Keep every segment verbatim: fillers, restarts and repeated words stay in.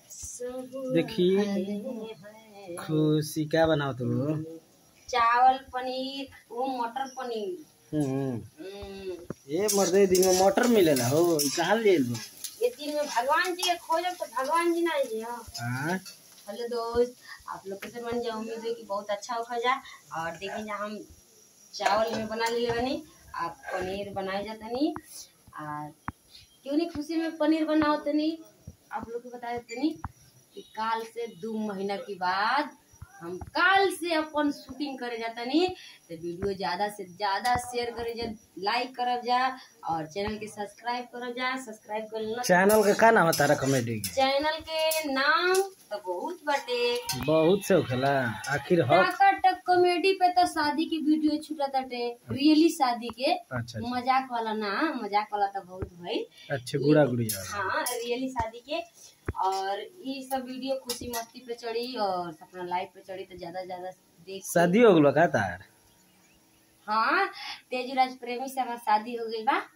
देखी खुशी क्या बनाओ तू? चावल पनीर वो मटर पनीर। हम्म ये मर्दे दिन में मटर मिलेला हो कहाँ ले लो? ये दिन में भगवान जी के खोजब तो भगवान जी ना जी। हां हेलो दोस्त, आप लोग कैसे बन जाए? उम्मीद है कि बहुत अच्छा हो जाए। और देखिए जहाँ हम चावल में बना लिए बनी, आप पनीर बनाए जाता नहीं। और क्यों नहीं खुशी में पनीर बनाओ तनी आप लोग को बता देते नहीं कि काल से दो महीना के बाद हम काल से अपन शूटिंग करे जाता नहीं। तो वीडियो ज्यादा से ज्यादा शेयर करे जा, लाइक करब जा और चैनल के सब्सक्राइब करब जा। सब्सक्राइब कर लेना। चैनल का का नाम तारा कॉमेडी के? चैनल के नाम तो बहुत बाटे, बहुत से होखेला। आखिर हक टक कॉमेडी पे तो शादी की वीडियो छूटा ताटे, रियली शादी के। अच्छा, मजाक वाला ना, मजाक वाला तो बहुत भाई अच्छे गुड़ा गुड़िया। हाँ रियली शादी के। और ये सब वीडियो खुशी मस्ती पे चढ़ी और अपना लाइफ पे चढ़ी तो ज्यादा ज्यादा देख। शादी हो गलो का तार? हाँ तेजराज प्रेमी से हमार शादी हो गई बा।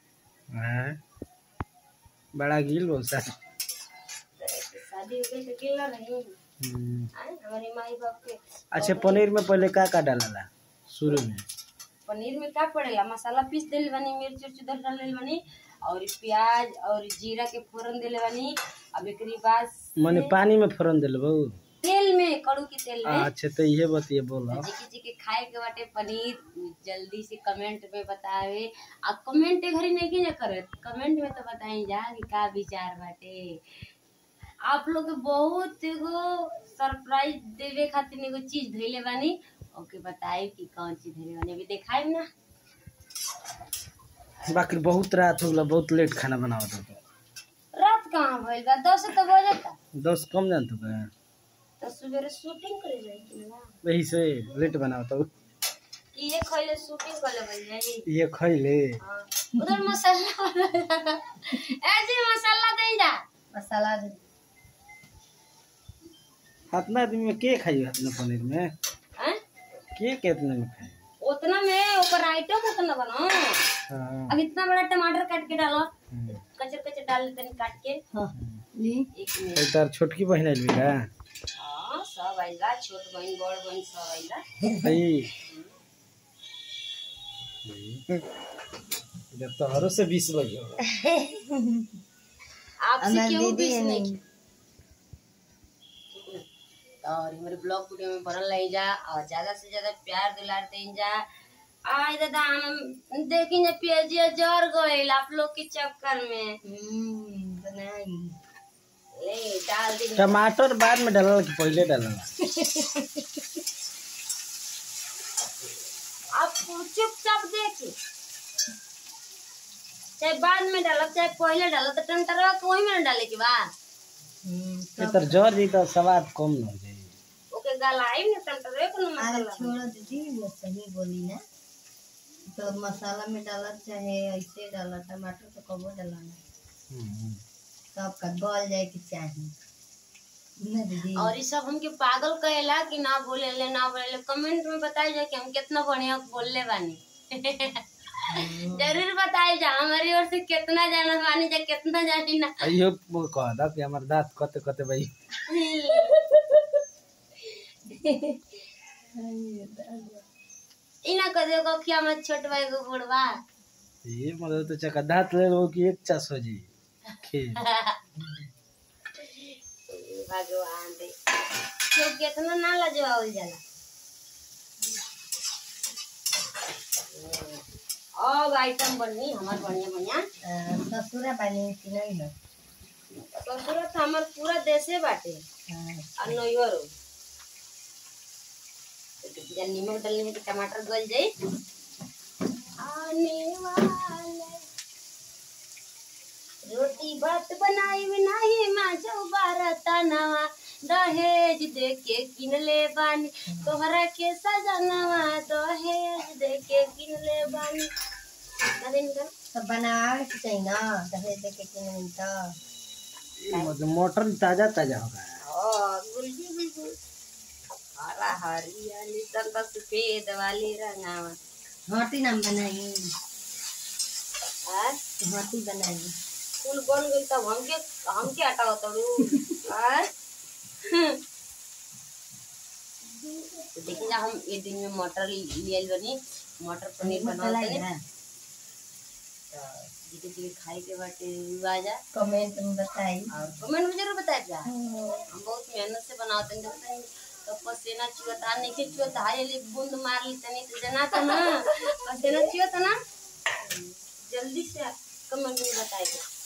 बड़ा गिल बोल सा शादी हो गई तो गिल नहीं। हमारे माई बाप के। अच्छा पनीर में पहले का का डालला शुरू में? पनीर में क्या पड़ेगा? मसाला पीस देले बनी, मिर्च उर्च डाल देले बनी और प्याज और जीरा के फोरन देले बनी। अब एकरी बाद माने पानी में फोरन देले बहु? तेल में, कड़ू के तेल में। अच्छा तो ये बतिए बोला जी जी के खाए के बाटे पनीर जल्दी से कमेंट में बतावे। आ कमेंट घरी नहीं की ना करे, कमेंट में तो बताई जा कि का विचार बाटे। आप लोग के बहुत एगो सरप्राइज देवे खातिर एगो चीज धइले बानी, ओके बताई कि कौन चीज धइले बानी अभी दिखाई ना। बाकी बहुत रात हो गला, बहुत लेट खाना बनाओ तो। रात कहाँ भइल बा? दस तो बजता। दस कम जान तो का? तो सुबह शूटिंग करे जाई कि ना, वही से लेट बनाओ तो। ये खइले शूटिंग करे बन जाई। ये खइले हां उधर मसाला ऐसे मसाला दे जा, मसाला दे। हाथना आदमी में के खाई हाथना पनीर में? हैं के कितने में खाई? उतना में ऊपर आइटम उतना बनाओ। हां अब इतना बड़ा टमाटर काट के डालो, कचर कचर डाल लेते हैं काट के। हां ली एक मिनट। तार छोटकी बहन आइल का? हां सब आइला, छोट बहन बड़ बहन सब आइला। भाई जब तो हरो से बीस बजे होगा। आपसे क्यों बीस नहीं? और हमारे ब्लॉग वीडियो में बनल रही जा और ज्यादा से ज्यादा प्यार दुलार दें जा। आज दादा हम देखी ना पियाजिया जर गइल आप लोग के चक्कर में। हम्म बनाई ले डाल दी। टमाटर बाद में डालल कि पहले डालल? आप चुपचाप देखी, चाहे बाद में डालो चाहे पहले डालो, तो टमाटर को वही में डाले के बाद इधर जर जी तो स्वाद कम न हो जाए। ओके गलाई में टमाटर को मसाला छोड़ दीदी, वो सही बोली ना। तो मसाला में डाला चाहे ऐसे डाला, टमाटर तो कबो डालना सब का गल जाए के चाहिए ना दीदी। और ये सब हमके पागल कहेला कि ना बोले ले ना बोले ले। कमेंट में बताई जाए कि हम कितना बढ़िया बोलले बानी। जरूर बताई जा हमारी ओर से कितना जाना बानी जा, कितना जानी ना। अयो कह दा कि हमर दांत कते कते भाई। इना कदे को क्या मत छोट भाई को बुढ़वा ये मतलब तो चका दांत ले लो कि एक चास हो जी खे। भगवान दे तो कितना ना लाजवाब जाला। अब आइटम बनी हमार बढ़िया बढ़िया। ससुरा बनी कि नहीं है? ससुरा तो हमार पूरा देशे बाटे और नैहरो। तो नमक डालने में टमाटर गल जाए। आने वाले रोटी भात बनाई नहीं माजो बारता नवा, दहेज दे के किन ले बानी तोहरा के सजनवा, दहेज दे के किन ले बानी। सब बनावे के चाहिए ना, दहेज दे के किन तो मतलब मटर ताजा ताजा होगा। हां बिल्कुल बिल्कुल हरा हरियाली संता सफेद वाली रंगावा। हाथी नाम बनाई हां हाथी बनाई फूल बन गई तब हमके हमके हटाओ तड़ू। हां तो देखिए हम ये दिन में मटर लिए बनी मटर पनीर बनाते हैं। तो धीरे खाई के बाटे आजा कमेंट में बताई और कमेंट में जरूर बताए जा। हम बहुत मेहनत से बनाते हैं देखते हैं तो पसीना चुहता नहीं के चुहता है ले बूंद मार ली तनी तो जना था ना पसीना चुहता ना जल्दी से कमेंट में बताइए।